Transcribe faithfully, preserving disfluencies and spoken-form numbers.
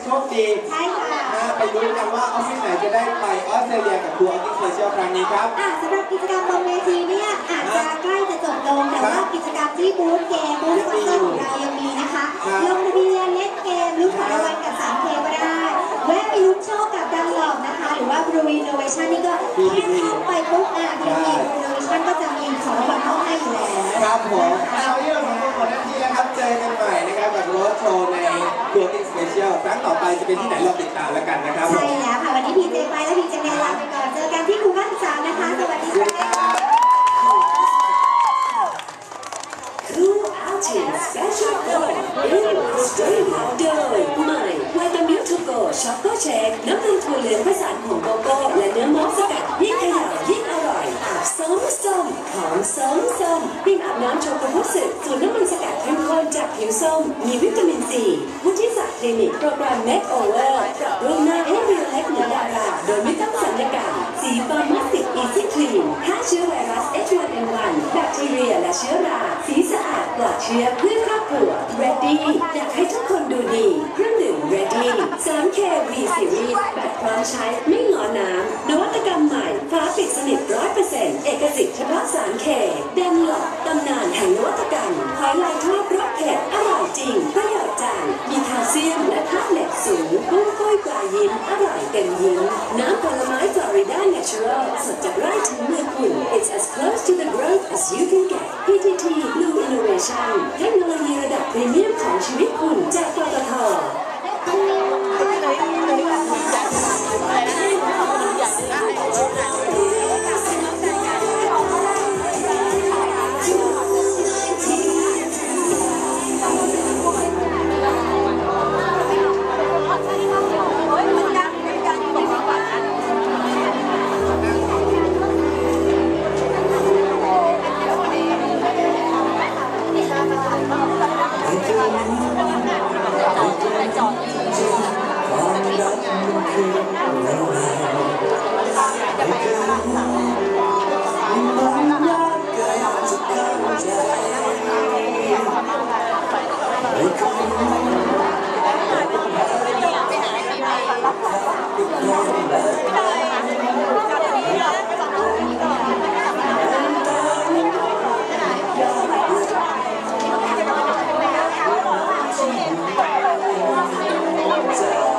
คดีใช่ค่ะไปลุ้นกันว่าออฟฟิศไหนจะได้ไปออสเตรเลียกับทัวร์ออฟฟิศสเปเชียลครั้งนี้ครับสำหรับกิจกรรมบนเวทีเนี่ยอาจจะใกล้จะจบลงแต่ว่ากิจกรรมที่บูธเกมบูธสปอนเซอร์ของเรายังมีนะคะลงทะเบียนเล่นเกมลุ้นของรางวัลกับ สามเค ก็ได้แวะไปลุ้นโชคกับดังหลอกนะคะหรือว่า Blue Innovation นี่ก็แค่เข้าไปปุ๊บอ่ะทีนี้ Blue Innovation ก็จะมีของรางวัลเข้าให้อยู่แล้วครับผมเอาที่เราสองคนหมดหน้าที่แล้วครับเจอกันใหม่นะครับกับโรดโชว์ในทัวร์ติ้งสเปเชียลครั้งต่อไปจะเป็นที่ไหนเราติดตามแล้วกันนะครับใช่แล้วค่ะวันนี้พีเจไปและพีเจเมลาไปก่อนเจอกันที่ครูบ้านสามนะคะสวัสดีค่ะ Special Gold in Studio โดยใหม่ไวตามิลทูโกช็อกโกเชคน้ำมันถั่วเหลืองผสานผงโกโก้และเนื้อมอสสกัดยิ่งขยับยิ่งอร่อยอาบส้มส้มหอมส้มส้มครีมอาบน้ำโชกุบุสึสูตรน้ำมันสกัดเข้มข้นจากผิวส้มมีวิตามินซีวุฒิศักดิ์คลินิกโปรแกรม Makeover ปรับรูปหน้าให้เรียวเล็กเหมือนดาราโดยไม่ต้องสัญญกรรมสีฟาร์มาติกอีซี่คลีนฆ่าเชื้อไวรัส เอช วัน เอ็น วัน แบคทีเรียและเชื้อราสีสะอาดปลอดเชื้อเพื่อครอบครัว Ready อยากให้ทุกคนดูดีเครื่องดื่ม Ready สาม เค วี Series แบบพร้อมใช้ไม่งอน้ำนวัตกรรมใหม่ฝาปิดสนิท ร้อยเปอร์เซ็นต์ เอกสิทธิ์เฉพาะสาร เค แดงหลอกตำนานแห่งนวัตกรรมหอยลายทอดรสเผ็ดอร่อยจริงประโยชน์จังมีแคลเซียมและธาตุเหล็กสูงกุ้งก้อยปลายิ้มอร่อยเต็มยิ้มน้ำผลไม้ Florida Natural สดจากไร่ถึงมือคุณ It's as close to the growth as you can get พี ที ที Blue Innovation เทคโนโลยีระดับพรีเมียมของชีวิตคุณจากปตท. Yeah.